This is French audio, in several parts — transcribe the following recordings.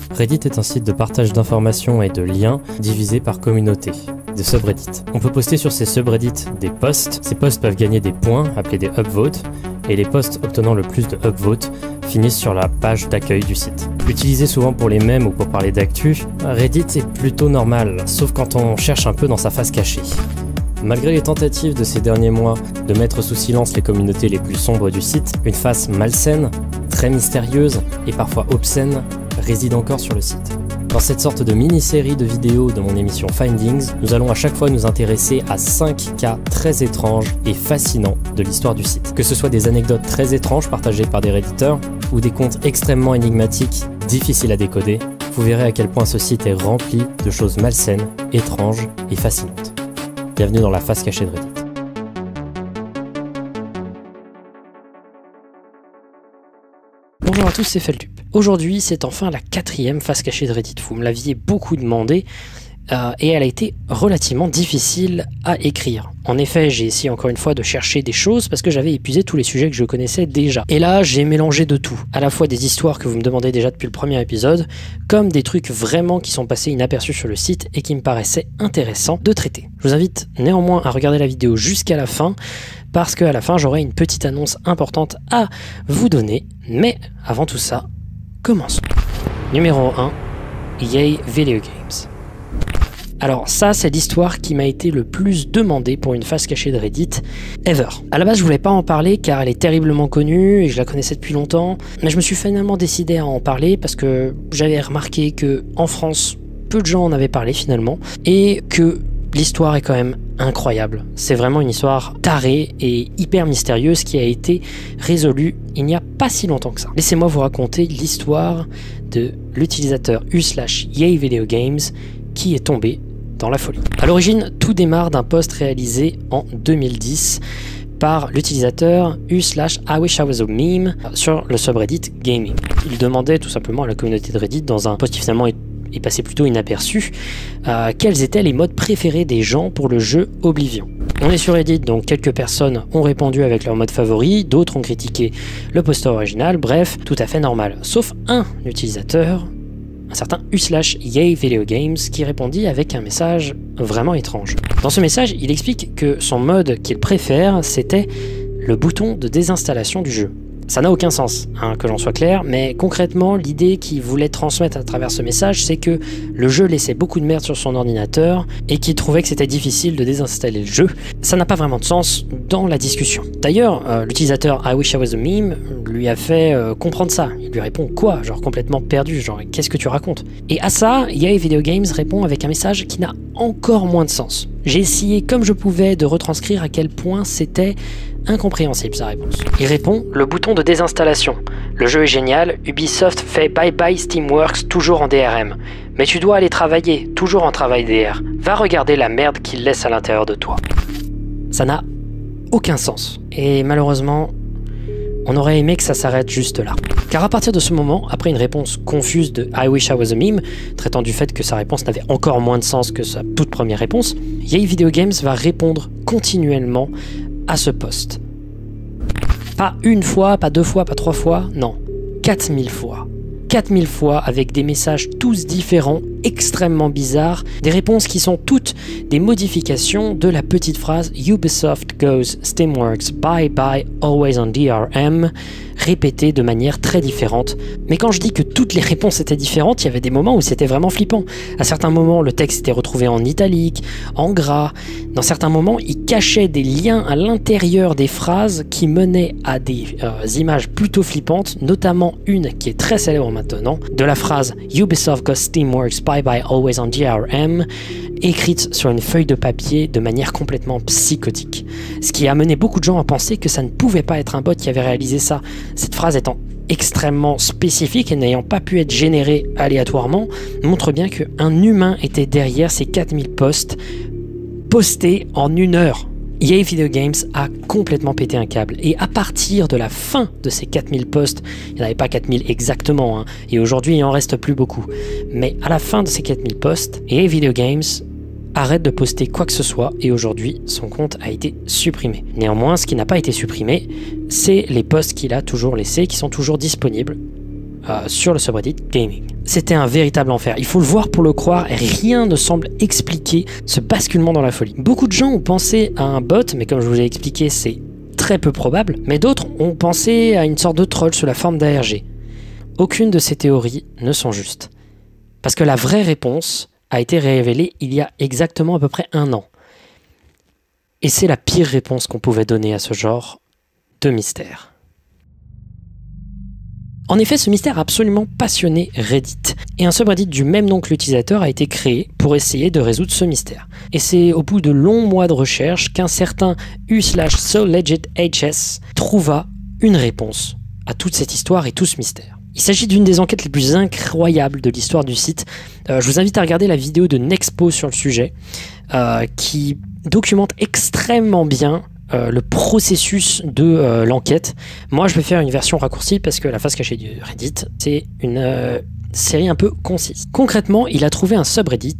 Reddit est un site de partage d'informations et de liens divisé par communauté, des subreddits. On peut poster sur ces subreddits des posts. Ces posts peuvent gagner des points, appelés des upvotes, et les posts obtenant le plus de upvotes finissent sur la page d'accueil du site. Utilisé souvent pour les mèmes ou pour parler d'actu, Reddit est plutôt normal, sauf quand on cherche un peu dans sa face cachée. Malgré les tentatives de ces derniers mois de mettre sous silence les communautés les plus sombres du site, une face malsaine, très mystérieuse et parfois obscène réside encore sur le site. Dans cette sorte de mini-série de vidéos de mon émission Findings, nous allons à chaque fois nous intéresser à 5 cas très étranges et fascinants de l'histoire du site. Que ce soit des anecdotes très étranges partagées par des redditeurs ou des comptes extrêmement énigmatiques, difficiles à décoder, vous verrez à quel point ce site est rempli de choses malsaines, étranges et fascinantes. Bienvenue dans la face cachée de Reddit. Bonjour à tous, c'est Feldup. Aujourd'hui, c'est enfin la 4e face cachée de Reddit. Vous me l'aviez beaucoup demandé et elle a été relativement difficile à écrire. En effet, j'ai essayé encore une fois de chercher des choses parce que j'avais épuisé tous les sujets que je connaissais déjà. Et là, j'ai mélangé de tout. À la fois des histoires que vous me demandez déjà depuis le premier épisode, comme des trucs vraiment qui sont passés inaperçus sur le site et qui me paraissaient intéressants de traiter. Je vous invite néanmoins à regarder la vidéo jusqu'à la fin parce qu'à la fin, j'aurai une petite annonce importante à vous donner. Mais avant tout ça, commençons. Numéro 1, Yay Video Games. Alors ça, c'est l'histoire qui m'a été le plus demandée pour une face cachée de Reddit ever. À la base, je voulais pas en parler car elle est terriblement connue et je la connaissais depuis longtemps, mais je me suis finalement décidé à en parler parce que j'avais remarqué que en France, peu de gens en avaient parlé finalement et que l'histoire est quand même incroyable. C'est vraiment une histoire tarée et hyper mystérieuse qui a été résolue il n'y a pas si longtemps que ça. Laissez-moi vous raconter l'histoire de l'utilisateur u/YayVideoGames qui est tombé dans la folie. À l'origine, tout démarre d'un post réalisé en 2010 par l'utilisateur u/IWishIWasAmeme sur le subreddit Gaming. Il demandait tout simplement à la communauté de Reddit, dans un post qui finalement est passé plutôt inaperçu, quels étaient les modes préférés des gens pour le jeu Oblivion. On est sur Reddit, donc quelques personnes ont répondu avec leur mode favori, d'autres ont critiqué le poster original, bref, tout à fait normal. Sauf un utilisateur, un certain u/YayVideoGames, qui répondit avec un message vraiment étrange. Dans ce message, il explique que son mode qu'il préfère, c'était le bouton de désinstallation du jeu. Ça n'a aucun sens, que l'on soit clair, mais concrètement, l'idée qu'il voulait transmettre à travers ce message, c'est que le jeu laissait beaucoup de merde sur son ordinateur et qu'il trouvait que c'était difficile de désinstaller le jeu. Ça n'a pas vraiment de sens dans la discussion. D'ailleurs, l'utilisateur IWishIWasAmeme lui a fait comprendre ça. Il lui répond quoi? Genre complètement perdu, genre qu'est-ce que tu racontes? Et à ça, YayVideoGames répond avec un message qui n'a encore moins de sens. J'ai essayé comme je pouvais de retranscrire à quel point c'était incompréhensible sa réponse. Il répond: le bouton de désinstallation. Le jeu est génial, Ubisoft fait bye bye Steamworks toujours en DRM. Mais tu dois aller travailler, toujours en travail DR. Va regarder la merde qu'il laisse à l'intérieur de toi. Ça n'a aucun sens. Et malheureusement, on aurait aimé que ça s'arrête juste là. Car à partir de ce moment, après une réponse confuse de IWishIWasAmeme, traitant du fait que sa réponse n'avait encore moins de sens que sa toute première réponse, YayVideoGames va répondre continuellement à ce post. Pas une fois, pas deux fois, pas trois fois, non, 4000 fois. 4000 fois avec des messages tous différents, extrêmement bizarres, des réponses qui sont toutes des modifications de la petite phrase Ubisoft goes Steamworks bye bye always on DRM, répétée de manière très différente. Mais quand je dis que toutes les réponses étaient différentes, il y avait des moments où c'était vraiment flippant. À certains moments, le texte était retrouvé en italique, en gras. Dans certains moments, il cachait des liens à l'intérieur des phrases qui menaient à des images plutôt flippantes, notamment une qui est très célèbre maintenant, de la phrase Ubisoft goes Steamworks bye bye always on DRM, écrite sur une feuille de papier de manière complètement psychotique. Ce qui a amené beaucoup de gens à penser que ça ne pouvait pas être un bot qui avait réalisé ça. Cette phrase étant extrêmement spécifique et n'ayant pas pu être générée aléatoirement, montre bien qu'un humain était derrière ces 4000 posts postés en 1 heure. YayVideoGames a complètement pété un câble et à partir de la fin de ces 4000 posts, il n'y en avait pas 4000 exactement, et aujourd'hui il en reste plus beaucoup, mais à la fin de ces 4000 posts, YayVideoGames arrête de poster quoi que ce soit et aujourd'hui son compte a été supprimé. Néanmoins, ce qui n'a pas été supprimé, c'est les posts qu'il a toujours laissés, qui sont toujours disponibles sur le subreddit gaming. C'était un véritable enfer. Il faut le voir pour le croire, et rien ne semble expliquer ce basculement dans la folie. Beaucoup de gens ont pensé à un bot, mais comme je vous l'ai expliqué, c'est très peu probable, mais d'autres ont pensé à une sorte de troll sous la forme d'ARG. Aucune de ces théories ne sont justes. Parce que la vraie réponse a été révélée il y a exactement à peu près 1 an. Et c'est la pire réponse qu'on pouvait donner à ce genre de mystère. En effet, ce mystère a absolument passionné Reddit, et un subreddit du même nom que l'utilisateur a été créé pour essayer de résoudre ce mystère. Et c'est au bout de longs mois de recherche qu'un certain u/SoLegitHS trouva une réponse à toute cette histoire et tout ce mystère. Il s'agit d'une des enquêtes les plus incroyables de l'histoire du site. Je vous invite à regarder la vidéo de Nexpo sur le sujet, qui documente extrêmement bien le processus de l'enquête. Moi, je vais faire une version raccourcie parce que la face cachée du Reddit, c'est une série un peu concise. Concrètement, il a trouvé un subreddit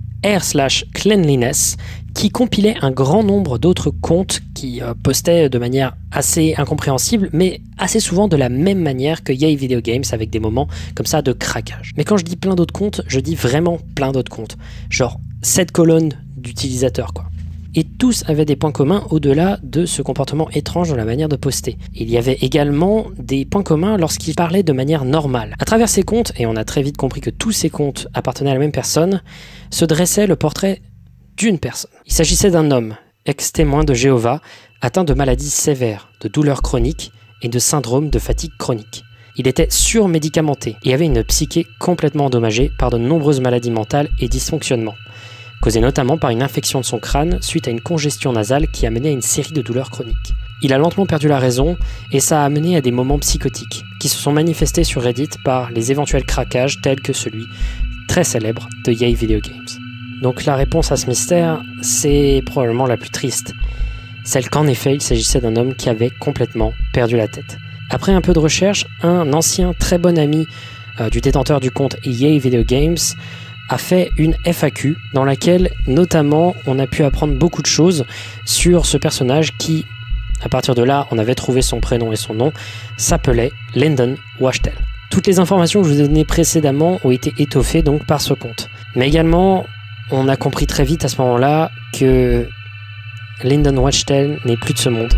r/cleanliness qui compilait un grand nombre d'autres comptes qui postaient de manière assez incompréhensible, mais assez souvent de la même manière que Yay Video Games, avec des moments comme ça de craquage. Mais quand je dis plein d'autres comptes, je dis vraiment plein d'autres comptes. Genre 7 colonnes d'utilisateurs, quoi. Et tous avaient des points communs au-delà de ce comportement étrange dans la manière de poster. Il y avait également des points communs lorsqu'ils parlaient de manière normale. À travers ces comptes, et on a très vite compris que tous ces comptes appartenaient à la même personne, se dressait le portrait d'une personne. Il s'agissait d'un homme, ex-témoin de Jéhovah, atteint de maladies sévères, de douleurs chroniques et de syndrome de fatigue chronique. Il était surmédicamenté et avait une psyché complètement endommagée par de nombreuses maladies mentales et dysfonctionnements, causé notamment par une infection de son crâne suite à une congestion nasale qui a mené à une série de douleurs chroniques. Il a lentement perdu la raison et ça a amené à des moments psychotiques qui se sont manifestés sur Reddit par les éventuels craquages tels que celui très célèbre de Yay Video Games. Donc la réponse à ce mystère, c'est probablement la plus triste. Celle qu'en effet, il s'agissait d'un homme qui avait complètement perdu la tête. Après un peu de recherche, un ancien très bon ami du détenteur du compte Yay Video Games a fait une FAQ dans laquelle notamment on a pu apprendre beaucoup de choses sur ce personnage qui, à partir de là, on avait trouvé son prénom et son nom, s'appelait Lyndon Wachtel. Toutes les informations que je vous ai données précédemment ont été étoffées donc par ce compte. Mais également, on a compris très vite à ce moment-là que Lyndon Wachtel n'est plus de ce monde,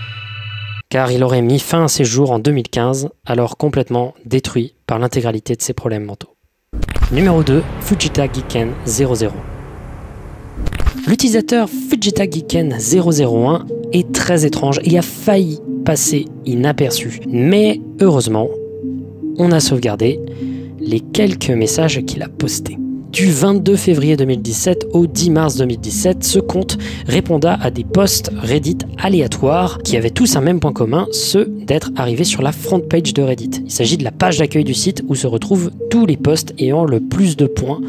car il aurait mis fin à ses jours en 2015, alors complètement détruit par l'intégralité de ses problèmes mentaux. Numéro 2, Fujita Giken 001. L'utilisateur Fujita Giken 001 est très étrange et a failli passer inaperçu. Mais heureusement, on a sauvegardé les quelques messages qu'il a postés. Du 22 février 2017 au 10 mars 2017, ce compte répondait à des posts Reddit aléatoires qui avaient tous un même point commun, ceux d'être arrivés sur la front page de Reddit. Il s'agit de la page d'accueil du site où se retrouvent tous les posts ayant le plus de points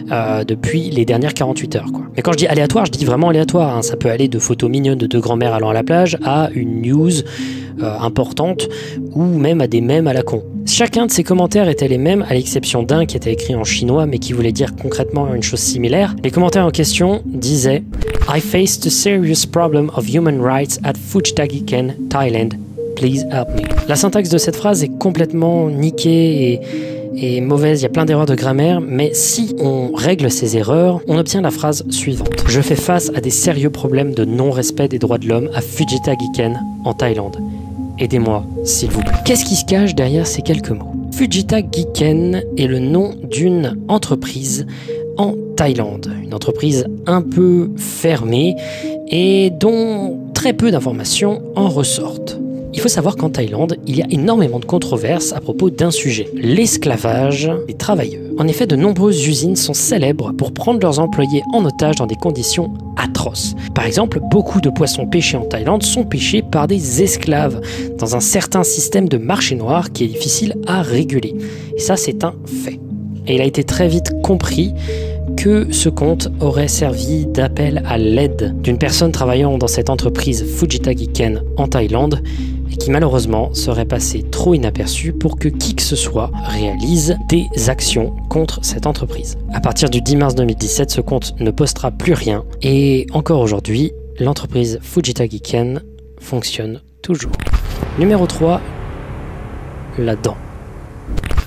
depuis les dernières 48 heures, quoi. Mais quand je dis aléatoire, je dis vraiment aléatoire, hein. Ça peut aller de photos mignonnes de deux grands-mères allant à la plage à une news importante ou même à des mèmes à la con. Chacun de ces commentaires étaient les mêmes, à l'exception d'un qui était écrit en chinois mais qui voulait dire concrètement une chose similaire. Les commentaires en question disaient « I faced a serious problem of human rights at Fujita Giken, Thailand. Please help me ». La syntaxe de cette phrase est complètement niquée et mauvaise, il y a plein d'erreurs de grammaire, mais si on règle ces erreurs, on obtient la phrase suivante. « Je fais face à des sérieux problèmes de non-respect des droits de l'homme à Fujita Giken, en Thaïlande. Aidez-moi, s'il vous plaît. » Qu'est-ce qui se cache derrière ces quelques mots? Fujita Giken est le nom d'une entreprise en Thaïlande. Une entreprise un peu fermée et dont très peu d'informations en ressortent. Il faut savoir qu'en Thaïlande, il y a énormément de controverses à propos d'un sujet, l'esclavage des travailleurs. En effet, de nombreuses usines sont célèbres pour prendre leurs employés en otage dans des conditions atroces. Par exemple, beaucoup de poissons pêchés en Thaïlande sont pêchés par des esclaves, dans un certain système de marché noir qui est difficile à réguler. Et ça, c'est un fait. Et il a été très vite compris que ce compte aurait servi d'appel à l'aide d'une personne travaillant dans cette entreprise Fujita Giken en Thaïlande et qui malheureusement serait passé trop inaperçu pour que qui que ce soit réalise des actions contre cette entreprise. À partir du 10 mars 2017, ce compte ne postera plus rien et encore aujourd'hui, l'entreprise Fujita Giken fonctionne toujours. Numéro 3, la dent.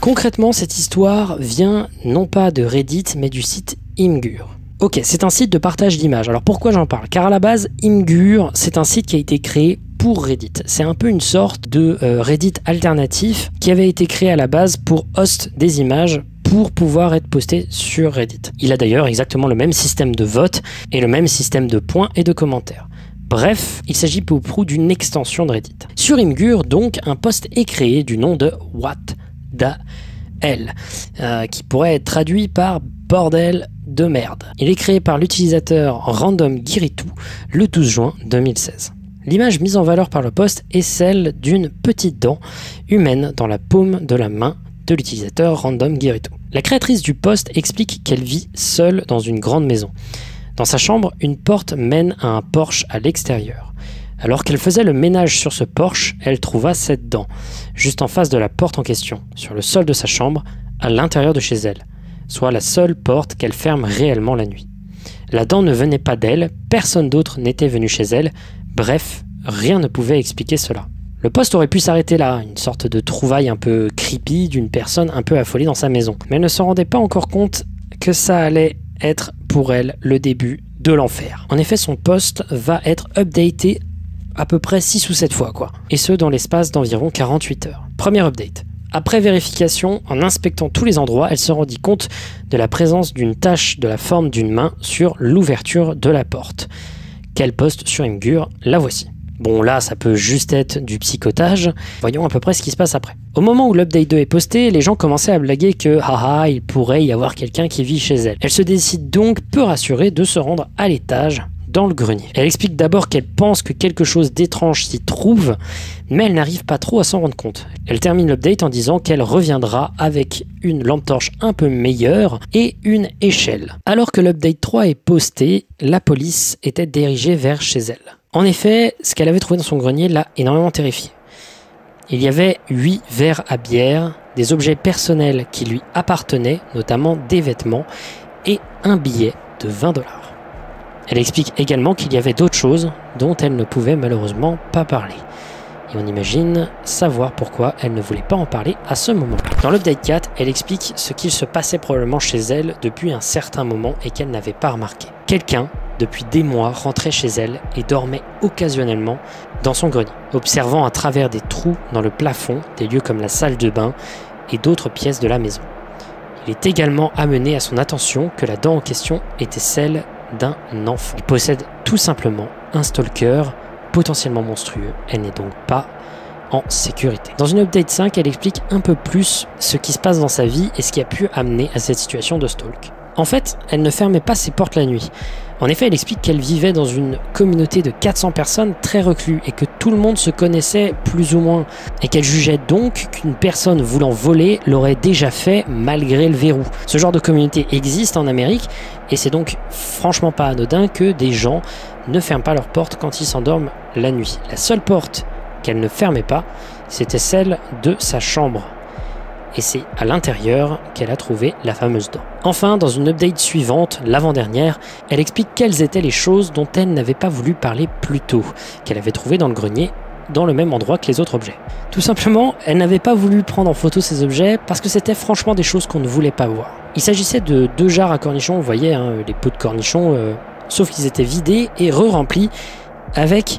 Concrètement, cette histoire vient non pas de Reddit, mais du site Imgur. Ok, c'est un site de partage d'images. Alors pourquoi j'en parle? Car à la base, Imgur, c'est un site qui a été créé pour Reddit. C'est un peu une sorte de Reddit alternatif qui avait été créé à la base pour host des images pour pouvoir être posté sur Reddit. Il a d'ailleurs exactement le même système de vote et le même système de points et de commentaires. Bref, il s'agit peu ou prou d'une extension de Reddit. Sur Imgur, donc, un post est créé du nom de What the Hell, qui pourrait être traduit par bordel de merde. Il est créé par l'utilisateur Random Giritou le 12 juin 2016. L'image mise en valeur par le post est celle d'une petite dent humaine dans la paume de la main de l'utilisateur Random Giritou. La créatrice du post explique qu'elle vit seule dans une grande maison. Dans sa chambre, une porte mène à un porche à l'extérieur. Alors qu'elle faisait le ménage sur ce porche, elle trouva cette dent, juste en face de la porte en question, sur le sol de sa chambre, à l'intérieur de chez elle, soit la seule porte qu'elle ferme réellement la nuit. La dent ne venait pas d'elle, personne d'autre n'était venu chez elle, bref, rien ne pouvait expliquer cela. Le post aurait pu s'arrêter là, une sorte de trouvaille un peu creepy d'une personne un peu affolée dans sa maison. Mais elle ne se rendait pas encore compte que ça allait être pour elle le début de l'enfer. En effet, son post va être updaté à peu près 6 ou 7 fois, quoi. Et ce, dans l'espace d'environ 48 heures. Premier update. Après vérification, en inspectant tous les endroits, elle se rendit compte de la présence d'une tache de la forme d'une main sur l'ouverture de la porte. Quel post sur Imgur? La voici. Bon, là, ça peut juste être du psychotage. Voyons à peu près ce qui se passe après. Au moment où l'update 2 est posté, les gens commençaient à blaguer que haha, il pourrait y avoir quelqu'un qui vit chez elle. Elle se décide donc, peu rassurée, de se rendre à l'étage, dans le grenier. Elle explique d'abord qu'elle pense que quelque chose d'étrange s'y trouve, mais elle n'arrive pas trop à s'en rendre compte. Elle termine l'update en disant qu'elle reviendra avec une lampe torche un peu meilleure et une échelle. Alors que l'update 3 est posté, la police était dirigée vers chez elle. En effet, ce qu'elle avait trouvé dans son grenier l'a énormément terrifiée. Il y avait 8 verres à bière, des objets personnels qui lui appartenaient, notamment des vêtements, et un billet de 20 $. Elle explique également qu'il y avait d'autres choses dont elle ne pouvait malheureusement pas parler. Et on imagine savoir pourquoi elle ne voulait pas en parler à ce moment. Dans l'update 4, elle explique ce qu'il se passait probablement chez elle depuis un certain moment et qu'elle n'avait pas remarqué. Quelqu'un, depuis des mois, rentrait chez elle et dormait occasionnellement dans son grenier, observant à travers des trous dans le plafond des lieux comme la salle de bain et d'autres pièces de la maison. Il est également amené à son attention que la dent en question était celle d'un enfant. Il possède tout simplement un stalker potentiellement monstrueux. Elle n'est donc pas en sécurité. Dans une update 5, elle explique un peu plus ce qui se passe dans sa vie et ce qui a pu amener à cette situation de stalk. En fait, elle ne fermait pas ses portes la nuit. En effet, elle explique qu'elle vivait dans une communauté de 400 personnes très reclus et que tout le monde se connaissait plus ou moins et qu'elle jugeait donc qu'une personne voulant voler l'aurait déjà fait malgré le verrou. Ce genre de communauté existe en Amérique et c'est donc franchement pas anodin que des gens ne ferment pas leurs portes quand ils s'endorment la nuit. La seule porte qu'elle ne fermait pas, c'était celle de sa chambre. Et c'est à l'intérieur qu'elle a trouvé la fameuse dent. Enfin, dans une update suivante, l'avant-dernière, elle explique quelles étaient les choses dont elle n'avait pas voulu parler plus tôt, qu'elle avait trouvées dans le grenier, dans le même endroit que les autres objets. Tout simplement, elle n'avait pas voulu prendre en photo ces objets parce que c'était franchement des choses qu'on ne voulait pas voir. Il s'agissait de 2 jarres à cornichons, vous voyez, hein, les pots de cornichons, sauf qu'ils étaient vidés et re-remplis avec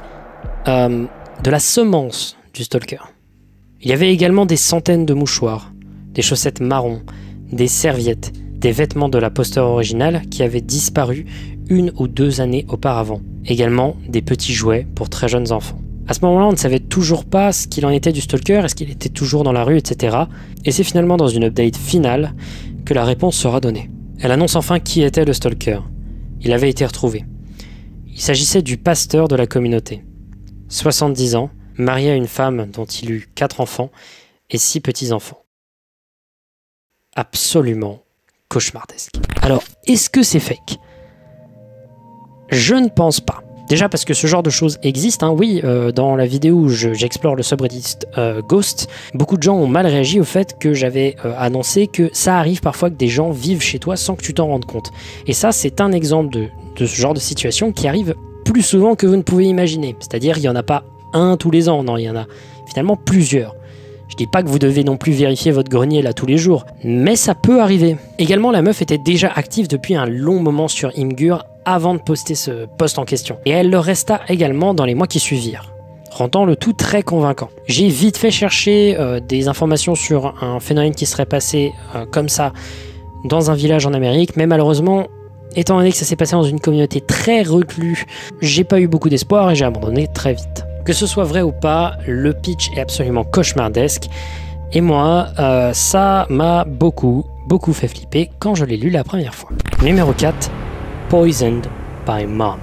de la semence du stalker. Il y avait également des centaines de mouchoirs, des chaussettes marron, des serviettes, des vêtements de la poster originale qui avaient disparu 1 ou 2 années auparavant. Également des petits jouets pour très jeunes enfants. À ce moment-là, on ne savait toujours pas ce qu'il en était du stalker, est-ce qu'il était toujours dans la rue, etc. Et c'est finalement dans une update finale que la réponse sera donnée. Elle annonce enfin qui était le stalker. Il avait été retrouvé. Il s'agissait du pasteur de la communauté. 70 ans, marié à une femme dont il eut 4 enfants et 6 petits-enfants. Absolument cauchemardesque. Alors, est-ce que c'est fake? Je ne pense pas. Déjà parce que ce genre de choses existe, hein. Oui, dans la vidéo où j'explore le subreddit Ghost, beaucoup de gens ont mal réagi au fait que j'avais annoncé que ça arrive parfois que des gens vivent chez toi sans que tu t'en rendes compte. Et ça, c'est un exemple de ce genre de situation qui arrive plus souvent que vous ne pouvez imaginer. C'est-à-dire, il n'y en a pas un tous les ans, non, il y en a finalement plusieurs. Je dis pas que vous devez non plus vérifier votre grenier là tous les jours, mais ça peut arriver. Également, la meuf était déjà active depuis un long moment sur Imgur avant de poster ce post en question. Et elle le resta également dans les mois qui suivirent, rendant le tout très convaincant. J'ai vite fait chercher des informations sur un phénomène qui serait passé comme ça dans un village en Amérique, mais malheureusement, étant donné que ça s'est passé dans une communauté très reclue, j'ai pas eu beaucoup d'espoir et j'ai abandonné très vite. Que ce soit vrai ou pas, le pitch est absolument cauchemardesque et moi, ça m'a beaucoup fait flipper quand je l'ai lu la première fois. Numéro 4, Poisoned by Mom.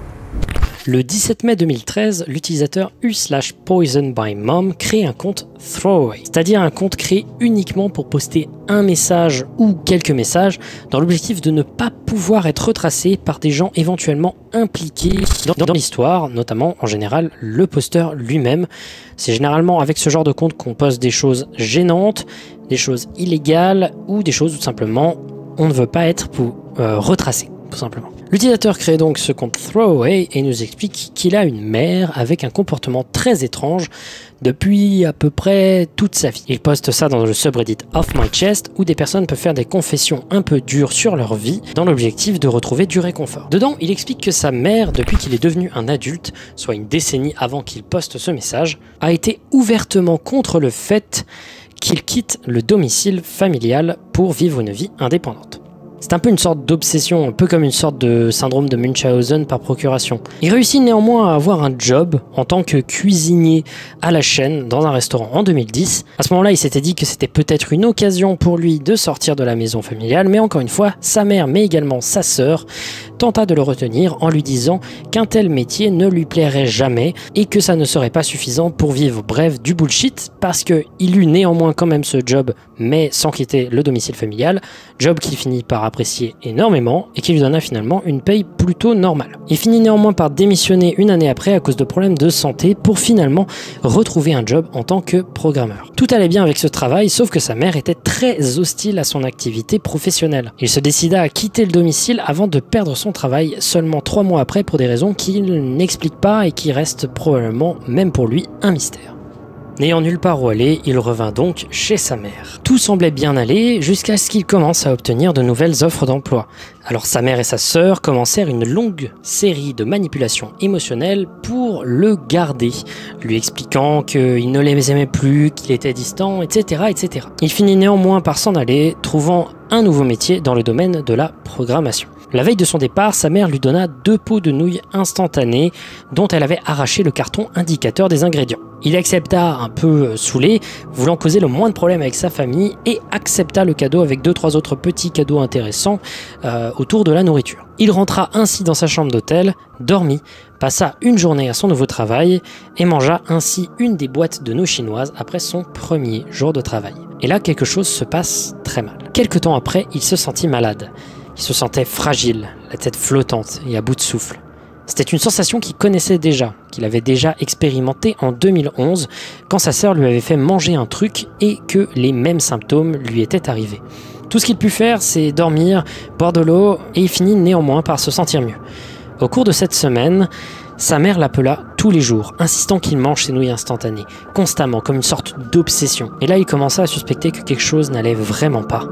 Le 17 mai 2013, l'utilisateur u/poisonedbymom crée un compte throwaway, c'est-à-dire un compte créé uniquement pour poster un message ou quelques messages dans l'objectif de ne pas pouvoir être retracé par des gens éventuellement impliqués dans l'histoire, notamment en général le posteur lui-même. C'est généralement avec ce genre de compte qu'on poste des choses gênantes, des choses illégales ou des choses où tout simplement on ne veut pas être retracé, tout simplement. L'utilisateur crée donc ce compte Throwaway et nous explique qu'il a une mère avec un comportement très étrange depuis à peu près toute sa vie. Il poste ça dans le subreddit Off My Chest où des personnes peuvent faire des confessions un peu dures sur leur vie dans l'objectif de retrouver du réconfort. Dedans, il explique que sa mère, depuis qu'il est devenu un adulte, soit une décennie avant qu'il poste ce message, a été ouvertement contre le fait qu'il quitte le domicile familial pour vivre une vie indépendante. C'est un peu une sorte d'obsession, un peu comme une sorte de syndrome de Munchausen par procuration. Il réussit néanmoins à avoir un job en tant que cuisinier à la chaîne dans un restaurant en 2010. À ce moment-là, il s'était dit que c'était peut-être une occasion pour lui de sortir de la maison familiale, mais encore une fois, sa mère, mais également sa sœur, tenta de le retenir en lui disant qu'un tel métier ne lui plairait jamais et que ça ne serait pas suffisant pour vivre, bref, du bullshit, parce qu'il eut néanmoins quand même ce job, mais sans quitter le domicile familial, job qu'il finit par apprécier énormément et qui lui donna finalement une paye plutôt normale. Il finit néanmoins par démissionner une année après à cause de problèmes de santé pour finalement retrouver un job en tant que programmeur. Tout allait bien avec ce travail, sauf que sa mère était très hostile à son activité professionnelle. Il se décida à quitter le domicile avant de perdre son travail seulement 3 mois après pour des raisons qu'il n'explique pas et qui restent probablement, même pour lui, un mystère. N'ayant nulle part où aller, il revint donc chez sa mère. Tout semblait bien aller jusqu'à ce qu'il commence à obtenir de nouvelles offres d'emploi. Alors sa mère et sa sœur commencèrent une longue série de manipulations émotionnelles pour le garder, lui expliquant qu'il ne les aimait plus, qu'il était distant, etc., etc. Il finit néanmoins par s'en aller, trouvant un nouveau métier dans le domaine de la programmation. La veille de son départ, sa mère lui donna 2 pots de nouilles instantanées dont elle avait arraché le carton indicateur des ingrédients. Il accepta un peu saoulé, voulant causer le moins de problèmes avec sa famille et accepta le cadeau avec 2-3 autres petits cadeaux intéressants autour de la nourriture. Il rentra ainsi dans sa chambre d'hôtel, dormit, passa une journée à son nouveau travail et mangea ainsi une des boîtes de nouilles chinoises après son premier jour de travail. Et là, quelque chose se passe très mal. Quelque temps après, il se sentit malade. Il se sentait fragile, la tête flottante et à bout de souffle. C'était une sensation qu'il connaissait déjà, qu'il avait déjà expérimenté en 2011 quand sa sœur lui avait fait manger un truc et que les mêmes symptômes lui étaient arrivés. Tout ce qu'il put faire, c'est dormir, boire de l'eau et il finit néanmoins par se sentir mieux. Au cours de cette semaine, sa mère l'appela tous les jours, insistant qu'il mange ses nouilles instantanées, constamment, comme une sorte d'obsession. Et là, il commença à suspecter que quelque chose n'allait vraiment pas.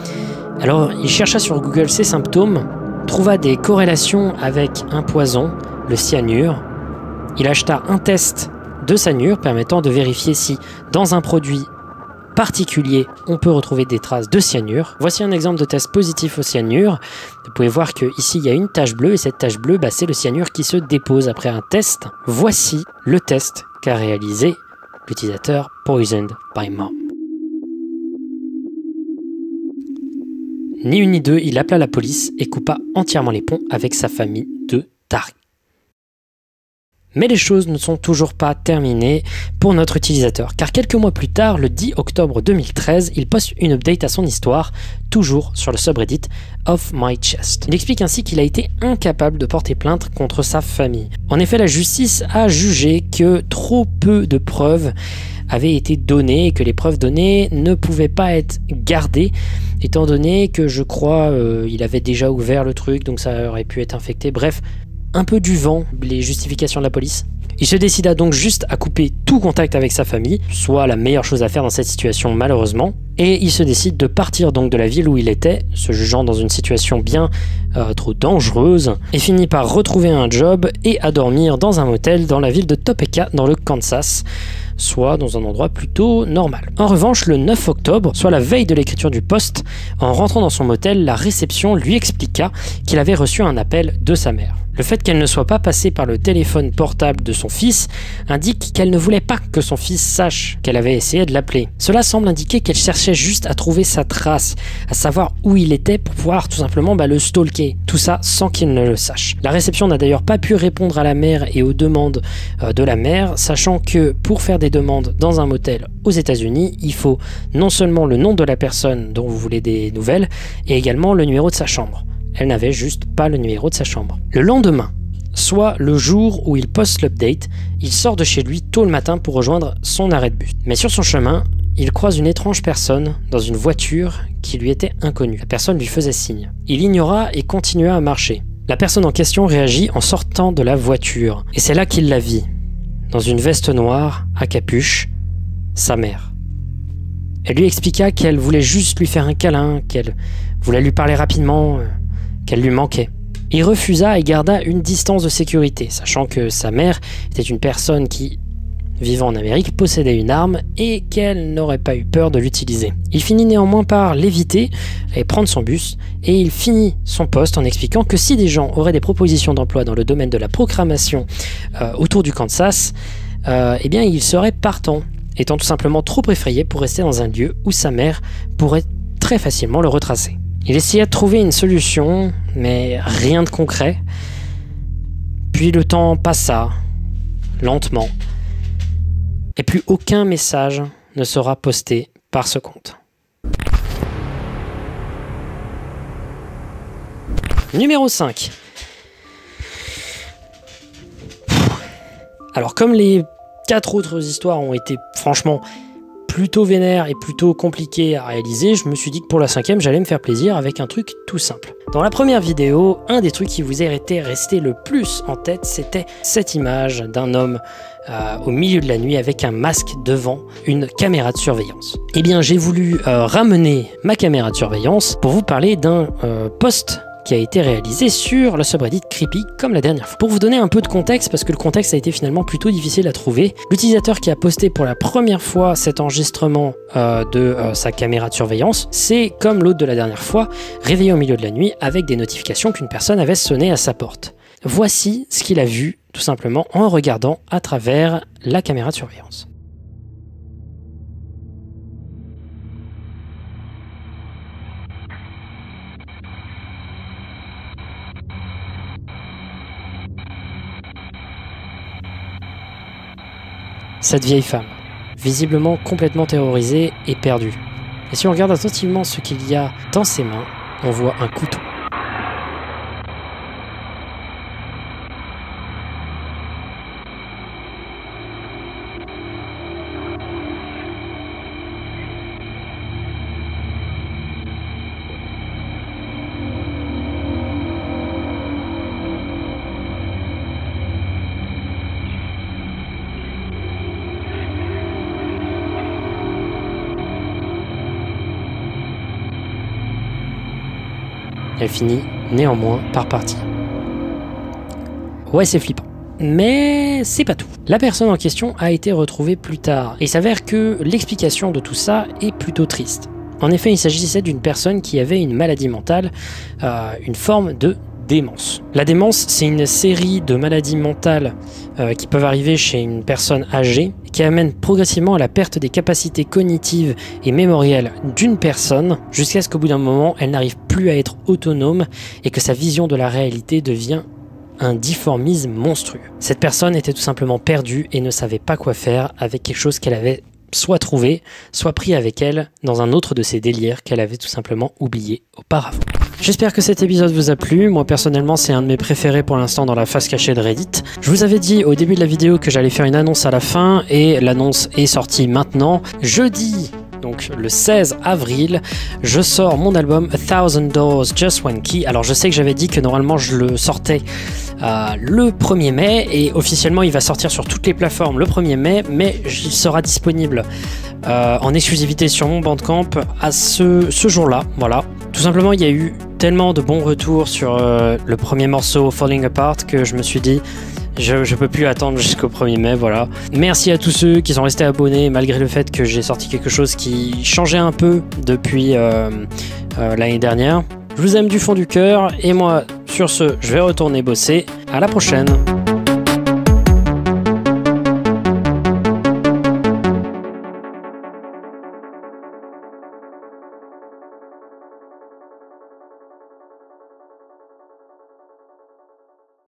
Alors, il chercha sur Google ses symptômes, trouva des corrélations avec un poison, le cyanure. Il acheta un test de cyanure permettant de vérifier si, dans un produit particulier, on peut retrouver des traces de cyanure. Voici un exemple de test positif au cyanure. Vous pouvez voir qu'ici, il y a une tache bleue, et cette tache bleue, c'est le cyanure qui se dépose après un test. Voici le test qu'a réalisé l'utilisateur Poisoned by Mom. Ni une ni deux, il appela la police et coupa entièrement les ponts avec sa famille de tarés. Mais les choses ne sont toujours pas terminées pour notre utilisateur, car quelques mois plus tard, le 10 octobre 2013, il poste une update à son histoire, toujours sur le subreddit Off My Chest. Il explique ainsi qu'il a été incapable de porter plainte contre sa famille. En effet, la justice a jugé que trop peu de preuves avaient été données et que les preuves données ne pouvaient pas être gardées, étant donné que je crois il avait déjà ouvert le truc, donc ça aurait pu être infecté. Bref, un peu du vent, les justifications de la police. Il se décida donc juste à couper tout contact avec sa famille, soit la meilleure chose à faire dans cette situation malheureusement, et il se décide de partir donc de la ville où il était, se jugeant dans une situation bien trop dangereuse, et finit par retrouver un job et à dormir dans un motel dans la ville de Topeka dans le Kansas, soit dans un endroit plutôt normal. En revanche, le 9 octobre, soit la veille de l'écriture du post, en rentrant dans son motel, la réception lui expliqua qu'il avait reçu un appel de sa mère. Le fait qu'elle ne soit pas passée par le téléphone portable de son fils indique qu'elle ne voulait pas que son fils sache qu'elle avait essayé de l'appeler. Cela semble indiquer qu'elle cherchait juste à trouver sa trace, à savoir où il était pour pouvoir tout simplement le stalker. Tout ça sans qu'il ne le sache. La réception n'a d'ailleurs pas pu répondre à la mère et aux demandes de la mère, sachant que pour faire des demandes dans un motel aux États-Unis, il faut non seulement le nom de la personne dont vous voulez des nouvelles, et également le numéro de sa chambre. Elle n'avait juste pas le numéro de sa chambre. Le lendemain, soit le jour où il poste l'update, il sort de chez lui tôt le matin pour rejoindre son arrêt de bus. Mais sur son chemin, il croise une étrange personne dans une voiture qui lui était inconnue. La personne lui faisait signe. Il ignora et continua à marcher. La personne en question réagit en sortant de la voiture. Et c'est là qu'il la vit, dans une veste noire, à capuche, sa mère. Elle lui expliqua qu'elle voulait juste lui faire un câlin, qu'elle voulait lui parler rapidement, qu'elle lui manquait. Il refusa et garda une distance de sécurité, sachant que sa mère était une personne qui, vivant en Amérique, possédait une arme et qu'elle n'aurait pas eu peur de l'utiliser. Il finit néanmoins par l'éviter et prendre son bus, et il finit son poste en expliquant que si des gens auraient des propositions d'emploi dans le domaine de la programmation autour du Kansas, eh bien il serait partant, étant tout simplement trop effrayé pour rester dans un lieu où sa mère pourrait très facilement le retracer. Il essaya de trouver une solution, mais rien de concret. Puis le temps passa, lentement, et plus aucun message ne sera posté par ce compte. Numéro 5. Alors comme les 4 autres histoires ont été franchement plutôt vénère et plutôt compliqué à réaliser, je me suis dit que pour la 5e, j'allais me faire plaisir avec un truc tout simple. Dans la première vidéo, un des trucs qui vous était resté le plus en tête, c'était cette image d'un homme au milieu de la nuit avec un masque devant une caméra de surveillance. Eh bien, j'ai voulu ramener ma caméra de surveillance pour vous parler d'un post qui a été réalisé sur le subreddit Creepy comme la dernière fois. Pour vous donner un peu de contexte, parce que le contexte a été finalement plutôt difficile à trouver, l'utilisateur qui a posté pour la première fois cet enregistrement de sa caméra de surveillance, c'est comme l'autre de la dernière fois, réveillé au milieu de la nuit avec des notifications qu'une personne avait sonné à sa porte. Voici ce qu'il a vu tout simplement en regardant à travers la caméra de surveillance. Cette vieille femme, visiblement complètement terrorisée et perdue. Et si on regarde attentivement ce qu'il y a dans ses mains, on voit un couteau. Elle finit néanmoins par partir. Ouais, c'est flippant. Mais c'est pas tout. La personne en question a été retrouvée plus tard. Et il s'avère que l'explication de tout ça est plutôt triste. En effet, il s'agissait d'une personne qui avait une maladie mentale, une forme de démence. La démence, c'est une série de maladies mentales qui peuvent arriver chez une personne âgée, qui amène progressivement à la perte des capacités cognitives et mémorielles d'une personne, jusqu'à ce qu'au bout d'un moment, elle n'arrive plus à être autonome et que sa vision de la réalité devient un difformisme monstrueux. Cette personne était tout simplement perdue et ne savait pas quoi faire avec quelque chose qu'elle avait soit trouvé, soit pris avec elle dans un autre de ses délires qu'elle avait tout simplement oublié auparavant. J'espère que cet épisode vous a plu. Moi personnellement, c'est un de mes préférés pour l'instant dans la face cachée de Reddit. Je vous avais dit au début de la vidéo que j'allais faire une annonce à la fin et l'annonce est sortie maintenant. Jeudi donc le 16 avril, je sors mon album A Thousand Doors Just One Key. Alors je sais que j'avais dit que normalement je le sortais le 1er mai, et officiellement il va sortir sur toutes les plateformes le 1er mai, mais il sera disponible en exclusivité sur mon Bandcamp à ce jour-là. Voilà. Tout simplement, il y a eu tellement de bons retours sur le premier morceau Falling Apart que je me suis dit je peux plus attendre jusqu'au 1er mai, voilà. Merci à tous ceux qui sont restés abonnés malgré le fait que j'ai sorti quelque chose qui changeait un peu depuis l'année dernière. Je vous aime du fond du cœur, et moi sur ce je vais retourner bosser. À la prochaine.